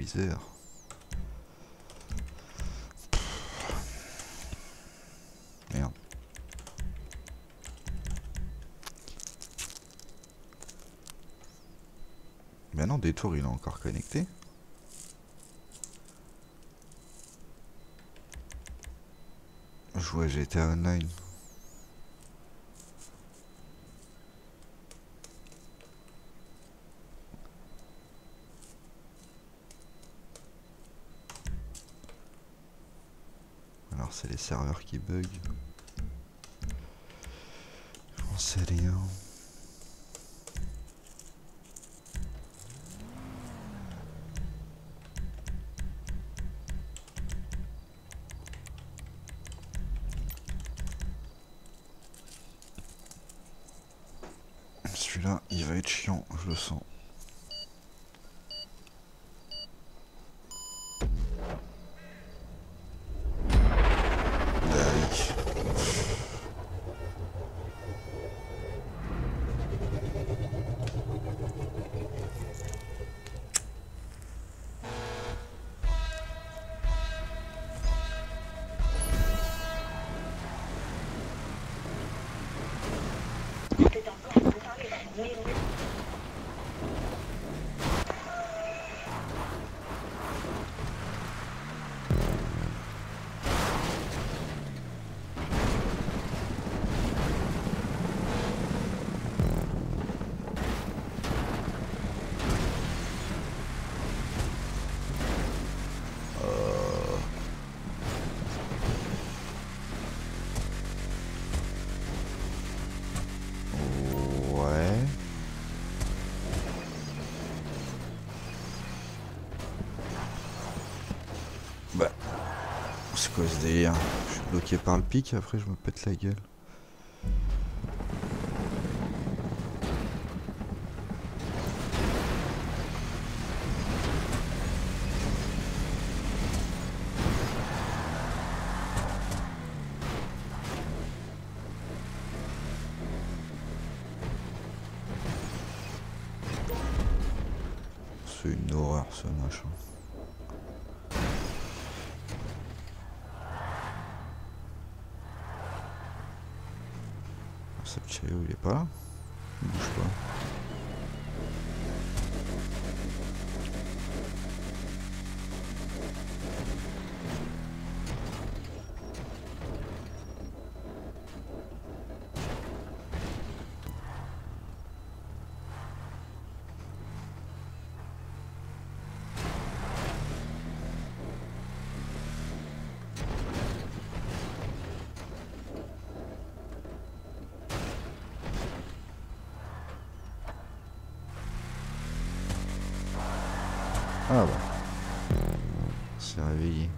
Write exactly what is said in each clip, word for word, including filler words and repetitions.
misère. Merde. Mais non, Détour il est encore connecté. Je vois G T A Online. Alors c'est les serveurs qui bug. J'en sais rien. Celui-là, il va être chiant, je le sens. Bah, c'est quoi ce délire? Je suis bloqué par le pic, après je me pète la gueule. C'est une horreur ce machin. Sapchayo il est pas là? Il bouge pas. Ah bah, c'est réveillé.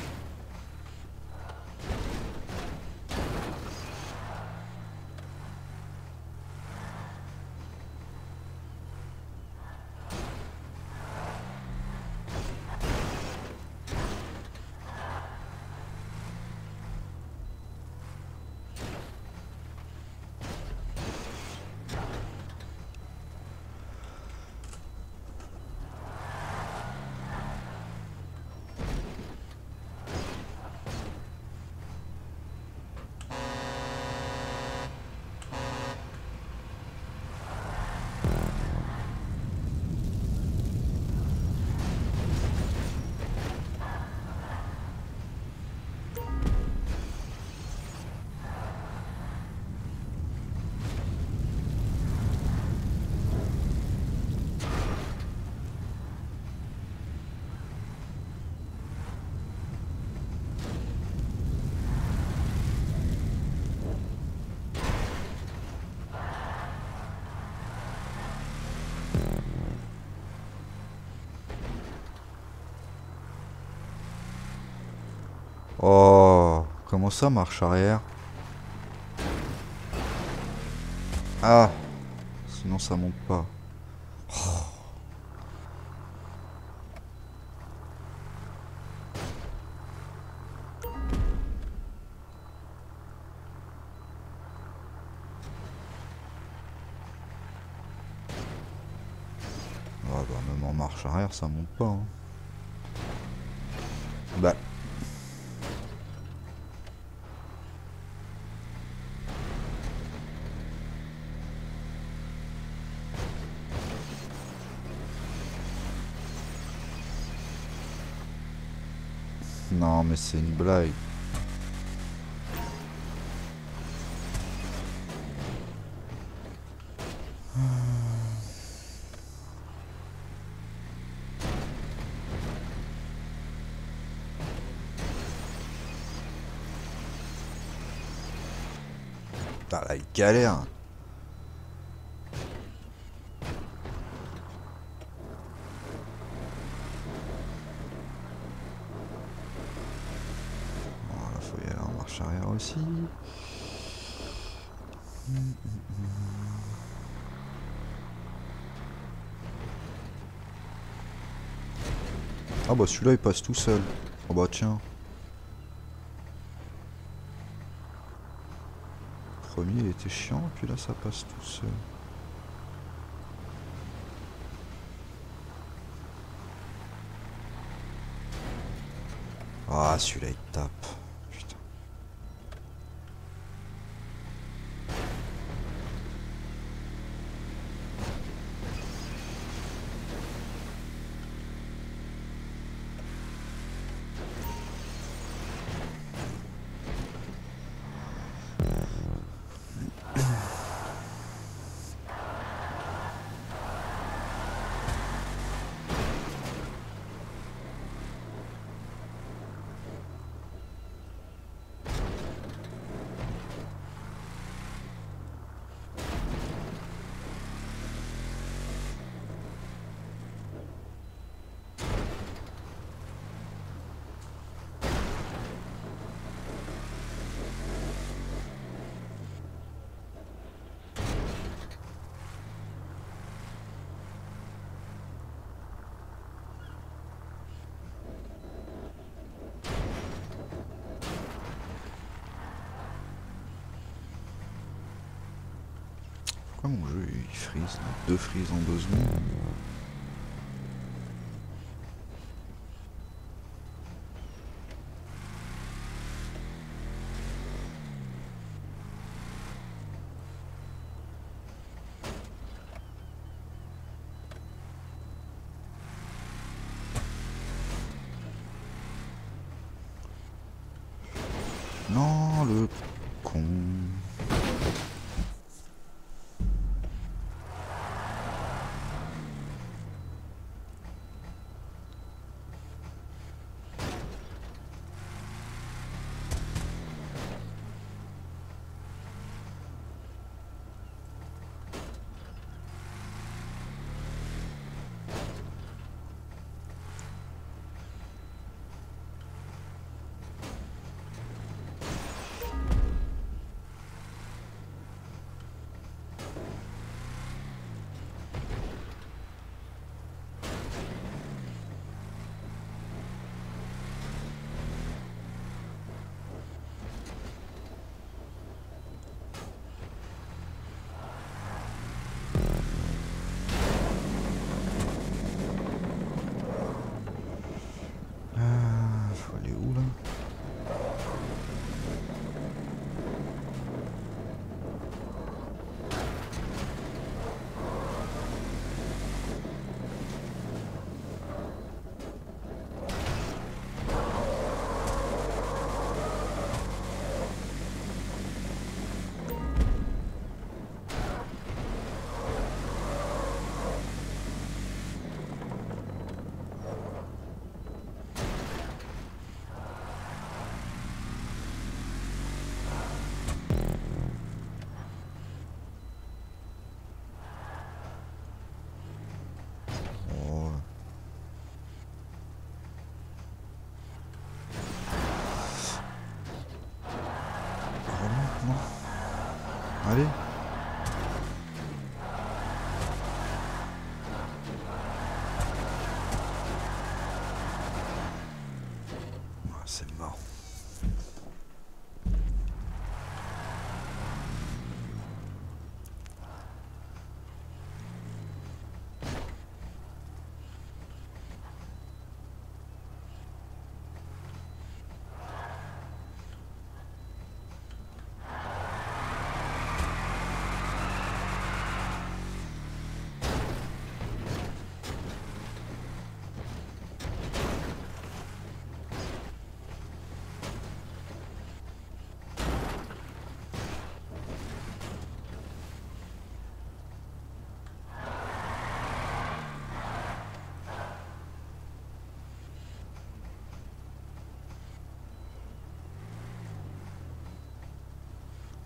Oh, comment ça marche arrière? Ah, sinon ça monte pas. Oh. Ah bah même en marche arrière ça monte pas. Hein. Bah. Non mais c'est une blague. Putain là il galère. Voilà, faut y aller en marche arrière aussi. Ah bah celui-là il passe tout seul. Oh bah tiens. Le premier il était chiant, puis là ça passe tout seul. Ah celui-là il tape. Putain. Pourquoi mon jeu il freeze? Deux freeze en deux secondes. Non, le con. Ah, faut aller où là? Oh. Remonte, non. Allez. Ah, c'est mort.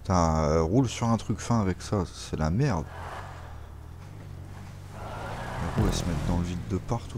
Putain, euh, roule sur un truc fin avec ça, c'est la merde. Les roues elles se mettent dans le vide de partout.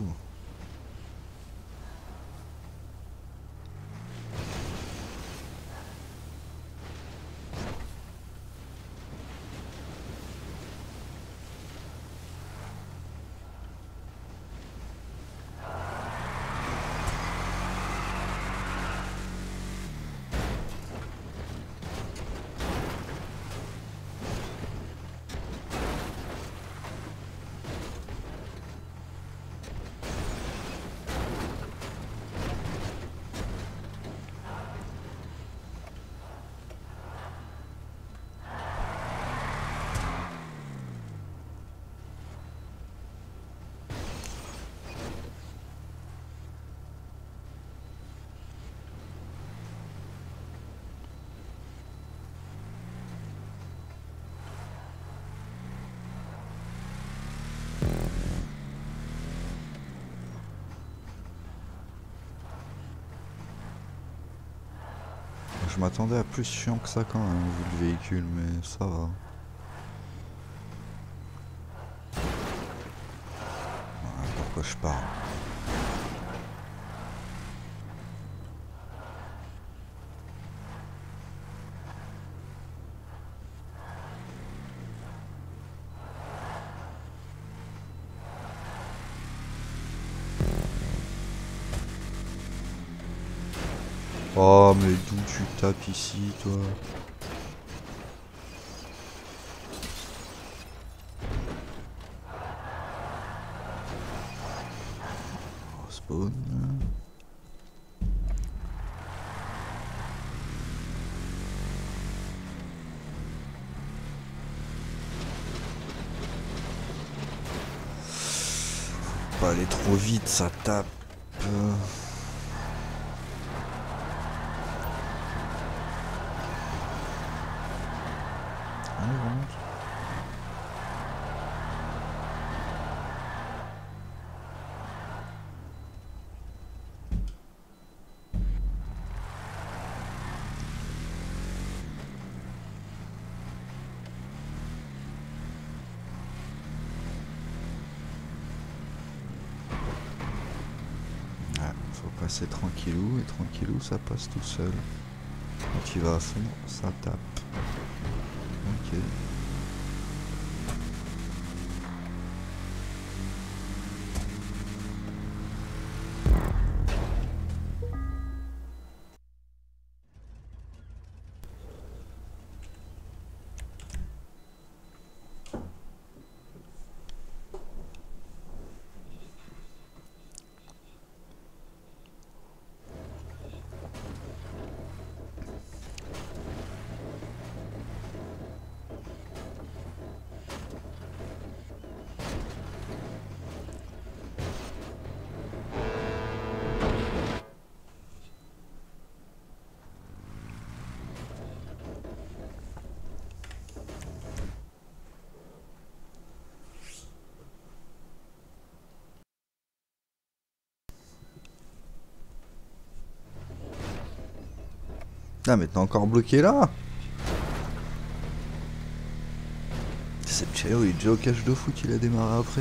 Je m'attendais à plus chiant que ça quand même, vu le véhicule, mais ça va. Ouais, pourquoi je parle? Oh mais d'où tu tapes ici toi? Oh, spawn. Faut pas aller trop vite, ça tape. Faut passer tranquillou, et tranquillou ça passe tout seul. Quand tu vas à fond, ça tape. Ok. Ah mais t'es encore bloqué là? C'est Chelo, il est déjà au cache de foot, il a démarré après.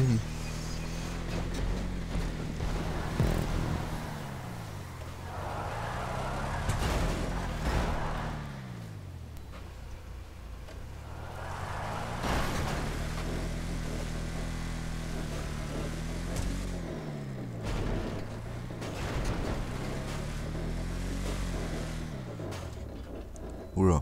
Oula.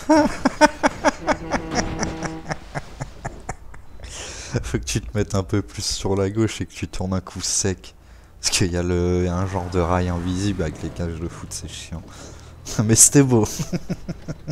Faut que tu te mettes un peu plus sur la gauche et que tu tournes un coup sec. Parce qu'il y a le, y a un genre de rail invisible avec les cages de foot, c'est chiant. Mais c'était beau.